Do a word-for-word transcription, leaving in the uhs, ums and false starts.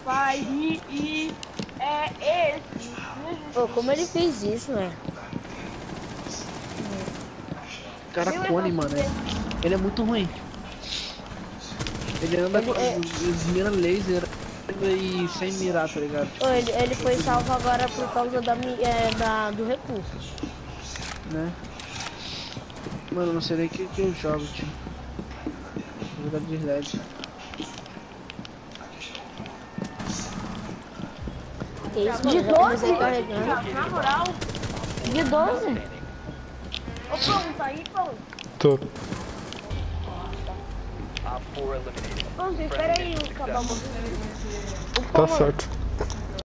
faz e, e é esse. Pô, como ele fez isso, velho? Cara, Cone, mano. Ele é muito ruim. Ele anda Ele com é- as mira laser e sem mirar, tá ligado? Pô, ele, ele foi salvo agora por causa da, mi- é, da, do recurso. Né? Mano, não sei nem o que, que eu jogo, tio. Vou jogar de L E D. Que isso, De mano? Já comecei doze? carregando. Na moral. De doze? Ô, Pão, tá aí, Pão? Tô. Pão, espera aí, acabar uma Tá certo.